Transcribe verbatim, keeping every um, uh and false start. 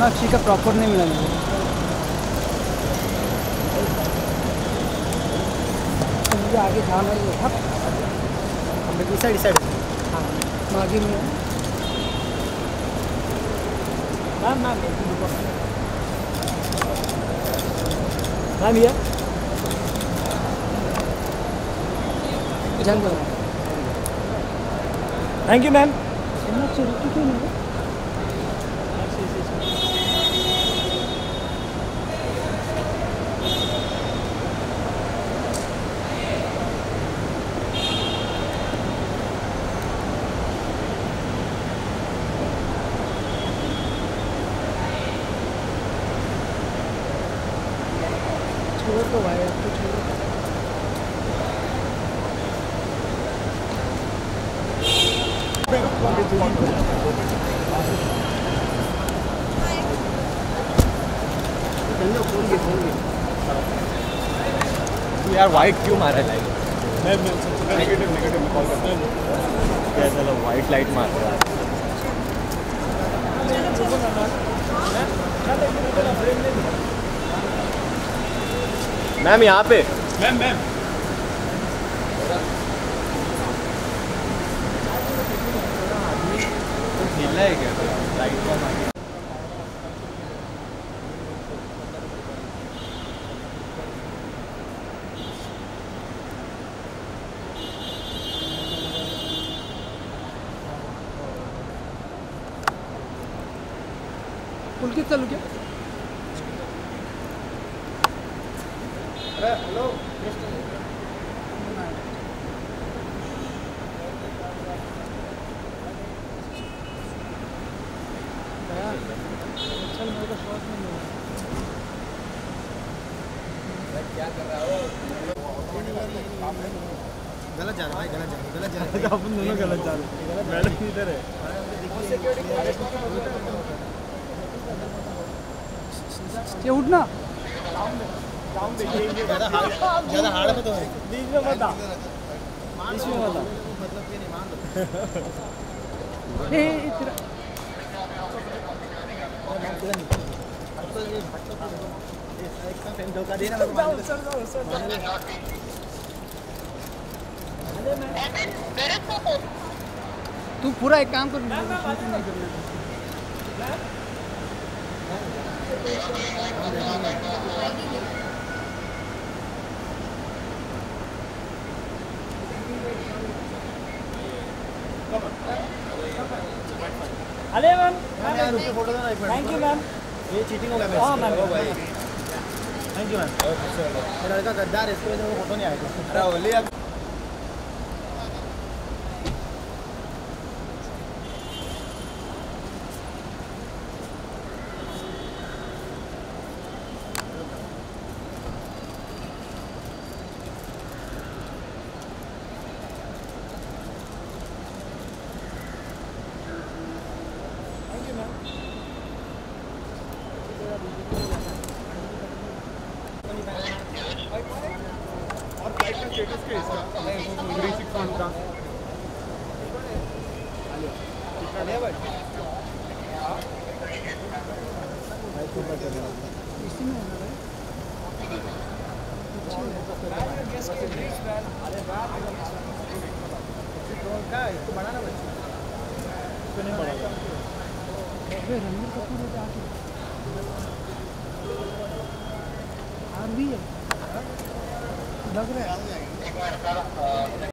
सोनाक्षी का प्रॉपर नहीं मिला मुझे। मुझे आगे जाना ही था। हम साइड साइड हाँ आगे में मैम मैम मैम ये थैंक यू मैम। छोड़ तो भाई आपको छोड़। यार वाइट क्यों मारा है लाइट? नेगेटिव नेगेटिव कॉल करता हूं। क्या चलो वाइट लाइट मार रहा है। मैम यहाँ पे मैम मैम ढीला है क्या लाइट का मार? पुलकित चालू क्या? अरे हेलो चल मेरे को शॉट नहीं मिला। क्या कर रहा हो? गलत जा रहा है, गलत जा रहा है, गलत जा रहा है। अपन दोनों गलत जा रहे हैं। मैडम इधर है। ये उठना। ज़्यादा हार्ड ज़्यादा हार्ड में तो है। बीच में मत आ। बीच में मत आ। मतलब ये नहीं मान लो। हे तेरा धोखा देना। तू पूरा एक काम कर नहीं करना। अरे मैम फोटो देना एक मिनट। Thank you ma'am. ये चीटिंग हो गया। हाँ मैम भाई थैंक यू मैम। मेरा लड़का गद्दार है, इसकी वजह से वो फोटो नहीं आएगा। अरे ओली अब और फ्लाइट का स्टेटस क्या इसका? थ्री सिक्स वन का कितना है भाई? इसी में होना भाई। क्या इसको बढ़ाना बच्चे? इसको नहीं बढ़ाना। रणबीर कपूर है आके आर भी है लग रहा है।